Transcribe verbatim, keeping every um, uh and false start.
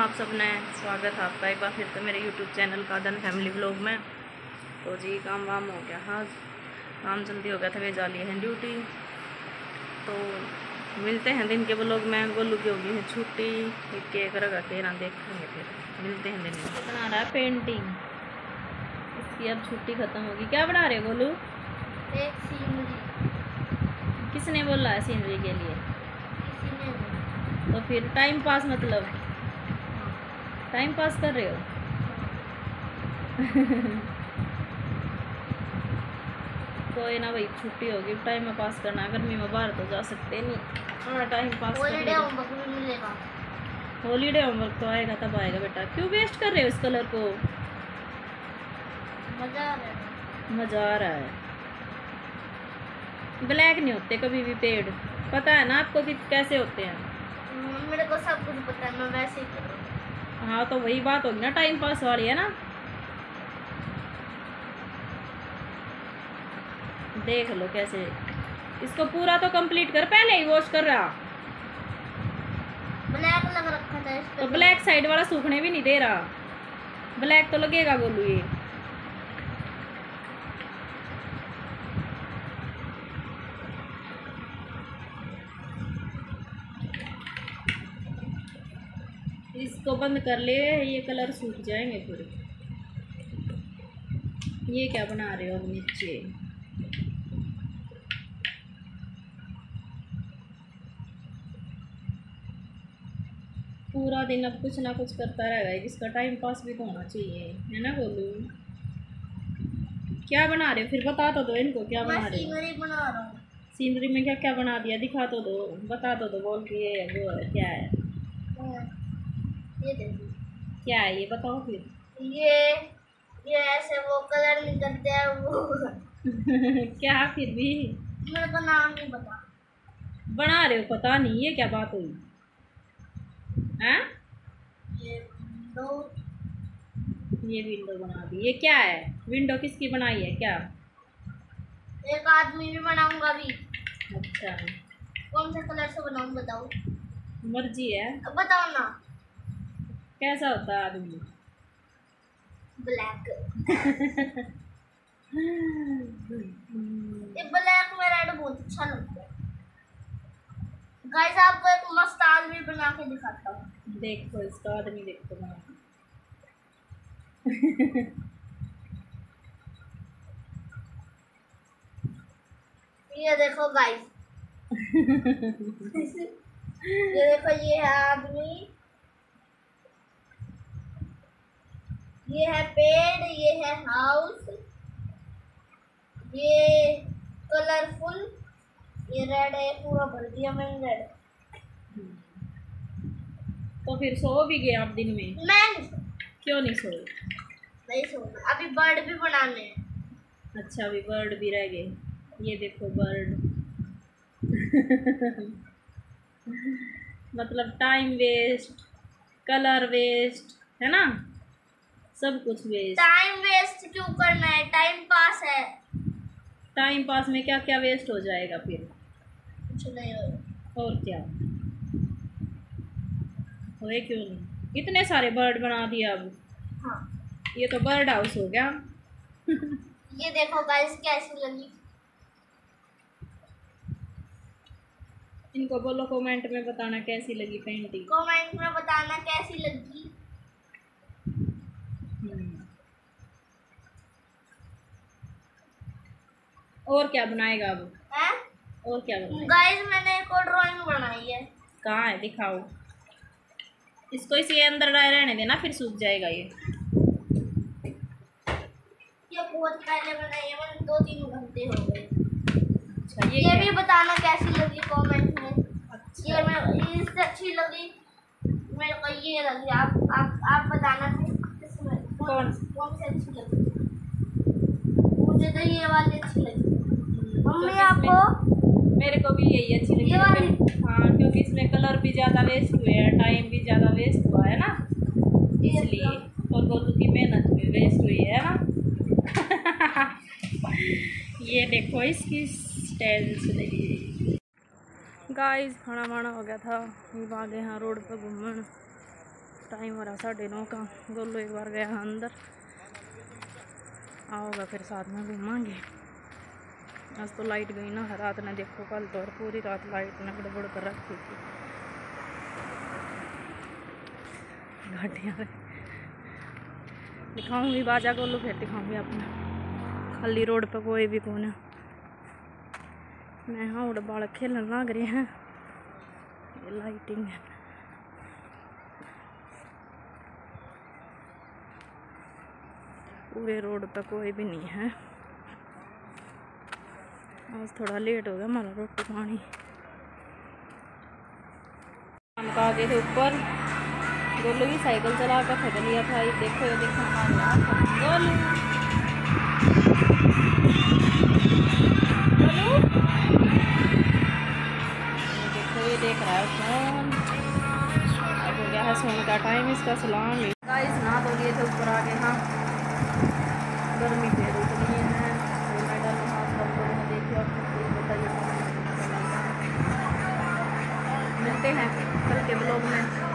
आप सबने, स्वागत है आपका एक बार फिर तो मेरे यूट्यूब चैनल का धन फैमिली व्लॉग में। तो जी काम वाम हो गया, हाँ काम जल्दी हो गया था, वे जा लिए हैं ड्यूटी। तो मिलते हैं दिन के व्लॉग में। गोलू की होगी है छुट्टी, एक केक रखा के ना देखेंगे, फिर मिलते हैं दिन में। बना रहा है पेंटिंग, इसकी अब छुट्टी ख़त्म होगी। क्या बना रहे हो गोलू? एक सीनरी। किसने बोला है सीनरी के लिए? तो फिर टाइम पास, मतलब टाइम पास कर रहे हो? कोई ना भाई, छुट्टी होगी, टाइम में पास करना। गर्मी में बाहर तो जा सकते नहीं, हाँ टाइम पास कर हॉलीडे होमवर्क भी मिलेगा। हॉलीडे होमवर्क तो आएगा तब आएगा बेटा। क्यों वेस्ट कर रहे हो इस कलर को? मजा आ रहा है। मजा आ रहा है। ब्लैक नहीं होते कभी भी पेड़, पता है ना आपको कि कैसे होते हैं? मेरे को सब कुछ पता है, मैं वैसे ही कर रहा हूँ। हाँ तो वही बात होगी ना, टाइम पास वाली है ना। देख लो कैसे, इसको पूरा तो कंप्लीट कर, पहले ही वॉश कर रहा। ब्लैक लग रखा था इस पे। तो ब्लैक साइड वाला सूखने भी नहीं दे रहा, ब्लैक तो लगेगा गोलू ये। इसको बंद कर ले, ये कलर सूख जाएंगे फिर। ये क्या बना रहे हो अब नीचे? पूरा दिन अब कुछ ना कुछ करता रहेगा, इसका टाइम पास भी तो होना चाहिए, है ना गोलू? क्या बना रहे हो फिर, बता तो दो इनको क्या बना रहे हो। सीनरी बना रहा हूँ। सीनरी में क्या क्या बना दिया, दिखा तो दो, बता तो दो, बोल के ये वो है क्या है? ये देखिए, क्या है ये बताओ फिर। ये ये ऐसे वो कलर निकलते हैं वो। क्या फिर भी मेरे को नाम नहीं पता। बना रहे हो, पता नहीं ये क्या बात हुई है? ये विंडो, ये विंडो बना दी, ये क्या है? विंडो किसकी बनाई है क्या? एक आदमी भी बनाऊंगा अभी। अच्छा, कौन से कलर से बनाऊं बताओ? मर्जी है, अब बताओ ना। कैसा होता है आदमी? ब्लैक। ये ब्लैक में रेड बहुत अच्छा लगता है। गाइस आपको एक मस्त आदमी बना के दिखाता हूँ। देखो इसका आदमी, देखो बना ये देखो गाइस। ये देखो, ये है आदमी, ये है पेड़, ये है हाउस, ये कलरफुल, ये रेड है, पूरा भर दिया मैंने रेड। तो फिर सो भी गए आप दिन में? मैं नहीं सो, क्यों नहीं सोए? नहीं सोना, अभी बर्ड भी बनाने हैं। अच्छा अभी बर्ड भी रह गए, ये देखो बर्ड। मतलब टाइम वेस्ट, कलर वेस्ट, है ना, सब कुछ वेस्ट। टाइम वेस्ट क्यों करना है, टाइम पास है। टाइम पास में क्या क्या वेस्ट हो जाएगा फिर? कुछ नहीं होगा। और क्या होए, क्यों नहीं? इतने सारे बर्ड बना दिए अब। हाँ, ये तो बर्ड हाउस हो गया। ये देखो गाइस कैसी लगी। इनको बोलो कमेंट में बताना कैसी लगी पेंटिंग। कमेंट में बताना कैसी लगी। और क्या बनाएगा अब? हैं? और क्या बनाएगा? गाइस मैंने एक और ड्राइंग बनाई है। कहाँ है, दिखाओ। इसको इसी अंदर रहने देना, फिर सूख जाएगा ये। ये बहुत पहले बनाई है, मैंने दो तीन घंटे हो गए। अच्छा, ये, ये भी बताना कैसी लगी कमेंट में। अच्छा। ये मैं इससे अच्छी लगी, मेरे को ये लगी। आप आप आप बताना इसमें कौन कौन सी अच्छी लगी। मुझे तो ये वाली अच्छी लगी। मम्मी तो आपको? मेरे को भी यही अच्छी लगी। ये वाली? हाँ, क्योंकि इसमें कलर भी ज़्यादा वेस्ट हुए हैं, टाइम भी ज़्यादा वेस्ट हुआ है ना, इसलिए। और गोलू की मेहनत भी वेस्ट हुई है ना। ये देखो इसकी स्टाइल्स लगी। गाइस खाना वाना हो गया था, ये भागे यहाँ रोड पर घूमन। टाइम हो रहा साढ़े नौ का। गोलू एक बार गया अंदर, आओगा फिर साथ में घूमांगे। आज तो लाइट गई ना रात ने, देखो कल तो और पूरी रात लाइट ने गड़बड़ कर रखी थी। गाड़ियाँ दिखाऊंगी बाजा गोलू, फिर दिखाऊंगी अपना। खाली रोड पे कोई भी कौन है। मैं हाँ उड़ बालक खेलने लग रहे हैं। ये लाइटिंग है। पूरे रोड पे कोई भी नहीं है। आज थोड़ा लेट हो गया हमारा रोटी पानी। हम का गए थे ऊपर, गोलू की साइकिल चला कर थक लिया था। ये देखो ये देखो गोलू गोलू ये देखो ये देख रहा है फोन। अब हो गया है सोने का टाइम, इसका सलाम गाइस। ना तो लिए थे ऊपर आके। हाँ गर्मी फिर उतनी है। देखिए बताइए। मिलते हैं कल के ब्लॉग में।